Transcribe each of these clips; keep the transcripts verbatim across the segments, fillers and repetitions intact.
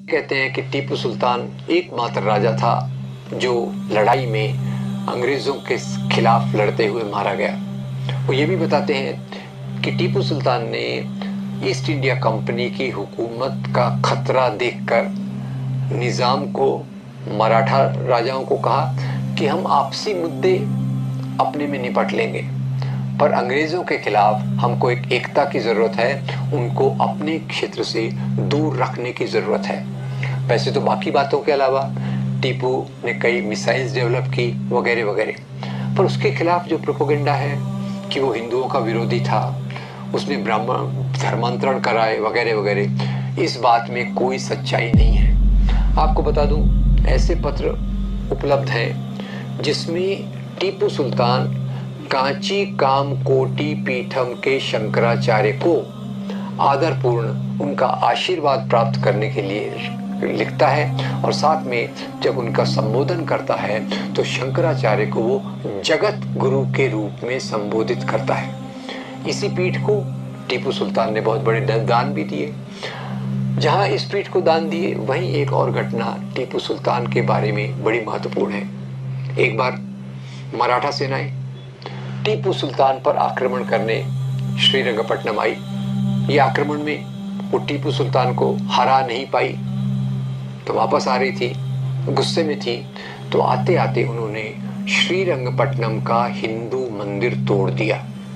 कहते हैं कि टीपू सुल्तान एकमात्र राजा था जो लड़ाई में अंग्रेज़ों के खिलाफ लड़ते हुए मारा गया। वो ये भी बताते हैं कि टीपू सुल्तान ने ईस्ट इंडिया कंपनी की हुकूमत का खतरा देखकर निज़ाम को, मराठा राजाओं को कहा कि हम आपसी मुद्दे अपने में निपट लेंगे, पर अंग्रेज़ों के खिलाफ हमको एक एकता की ज़रूरत है, उनको अपने क्षेत्र से दूर रखने की ज़रूरत है। वैसे तो बाकी बातों के अलावा टीपू ने कई मिसाइल्स डेवलप की वगैरह वगैरह, पर उसके खिलाफ जो प्रोपेगेंडा है कि वो हिंदुओं का विरोधी था, उसने ब्राह्मण धर्मांतरण कराए वगैरह वगैरह, इस बात में कोई सच्चाई नहीं है। आपको बता दूं, ऐसे पत्र उपलब्ध हैं जिसमें टीपू सुल्तान कांची कामकोटि पीठम के शंकराचार्य को आदरपूर्ण उनका आशीर्वाद प्राप्त करने के लिए लिखता है, और साथ में जब उनका संबोधन करता है तो शंकराचार्य को वो जगत गुरु के रूप में संबोधित करता है। इसी पीठ को टीपू सुल्तान ने बहुत बड़े दान भी दिए। जहां इस पीठ को दान दिए, वहीं एक और घटना टीपू सुल्तान के बारे में बड़ी महत्वपूर्ण है। एक बार मराठा सेनाएं टीपू सुल्तान पर आक्रमण करने श्रीरंगपट्टनम आई। ये आक्रमण में वो टीपू सुल्तान को हरा नहीं पाई, तो वापस आ रही थी, गुस्से में थी, तो आते आते उन्होंने श्रीरंगपट्टनम का हिंदू मंदिर तोड़ दिया।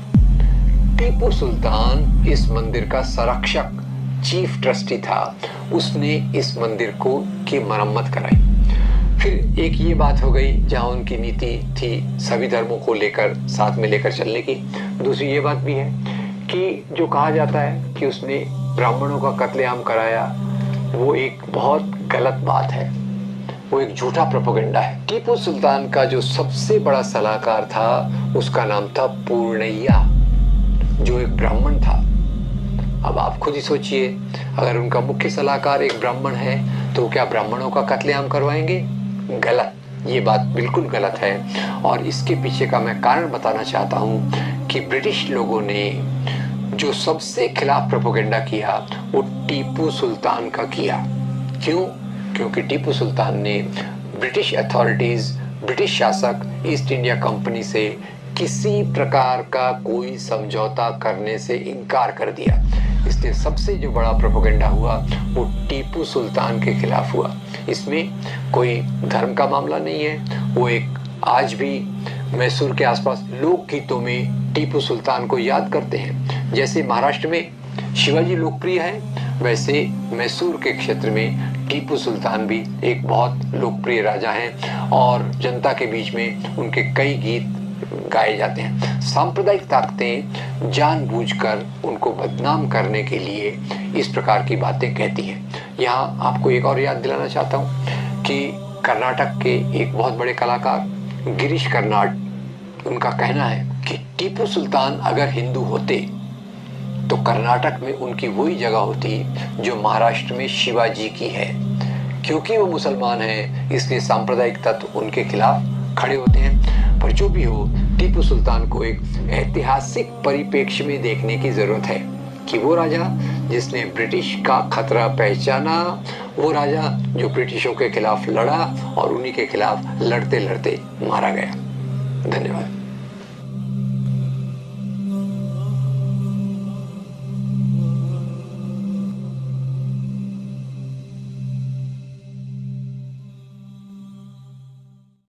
टीपू सुल्तान इस मंदिर का संरक्षक, चीफ ट्रस्टी था, उसने इस मंदिर को की मरम्मत कराई। फिर एक ये बात हो गई जहां उनकी नीति थी सभी धर्मों को लेकर साथ में लेकर चलने की। दूसरी ये बात भी है कि जो कहा जाता है कि उसने ब्राह्मणों का कत्लेआम कराया, वो एक बहुत गलत बात है, वो एक झूठा प्रोपेगेंडा है। टीपू सुल्तान का जो सबसे बड़ा सलाहकार था, उसका नाम था पूर्णैया, जो एक ब्राह्मण था। अब आप खुद ही सोचिए, अगर उनका मुख्य सलाहकार एक ब्राह्मण है तो क्या ब्राह्मणों का कत्लेआम करवाएंगे? गलत, ये बात बिल्कुल गलत है। और इसके पीछे का मैं कारण बताना चाहता हूँ कि ब्रिटिश लोगों ने जो सबसे खिलाफ प्रोपेगेंडा किया वो टीपू सुल्तान का किया। क्यों? क्योंकि टीपू सुल्तान ने ब्रिटिश अथॉरिटीज, ब्रिटिश शासक ईस्ट इंडिया कंपनी से किसी प्रकार का कोई समझौता करने से इनकार कर दिया। इसलिए सबसे जो बड़ा प्रोपेगेंडा हुआ वो टीपू सुल्तान के खिलाफ हुआ। इसमें कोई धर्म का मामला नहीं है। वो एक आज भी मैसूर के आसपास लोकगीतों में टीपू सुल्तान को याद करते हैं। जैसे महाराष्ट्र में शिवाजी लोकप्रिय है, वैसे मैसूर के क्षेत्र में टीपू सुल्तान भी एक बहुत लोकप्रिय राजा हैं और जनता के बीच में उनके कई गीत गाए जाते हैं। सांप्रदायिक ताकतें जानबूझकर उनको बदनाम करने के लिए इस प्रकार की बातें कहती हैं। यहाँ आपको एक और याद दिलाना चाहता हूँ कि कर्नाटक के एक बहुत बड़े कलाकार गिरीश कर्नाड, उनका कहना है कि टीपू सुल्तान अगर हिंदू होते तो कर्नाटक में उनकी वही जगह होती जो महाराष्ट्र में शिवाजी की है। क्योंकि वो मुसलमान हैं, इसलिए सांप्रदायिक तत्व उनके खिलाफ खड़े होते हैं। पर जो भी हो, टीपू सुल्तान को एक ऐतिहासिक परिप्रेक्ष्य में देखने की जरूरत है कि वो राजा जिसने ब्रिटिश का खतरा पहचाना, वो राजा जो ब्रिटिशों के खिलाफ लड़ा और उन्हीं के खिलाफ लड़ते लड़ते मारा गया। धन्यवाद।